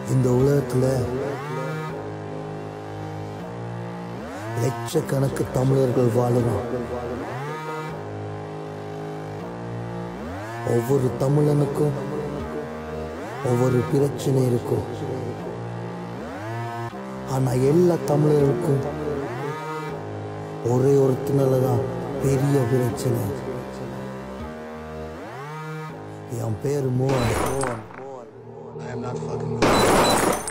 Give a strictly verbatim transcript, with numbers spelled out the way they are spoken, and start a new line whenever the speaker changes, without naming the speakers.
இந்த உலகத்துல லட்சக்கணக்கு தமிழர்கள் வாழணும். ஒவ்வொரு தமிழனுக்கும் ஒவ்வொரு பிரச்சனை இருக்கும். ஆனா எல்லா தமிழருக்கும் ஒரே ஒருத்தினாலதான் பெரிய பிரச்சனை. என் பேரு மோகன். I am not fucking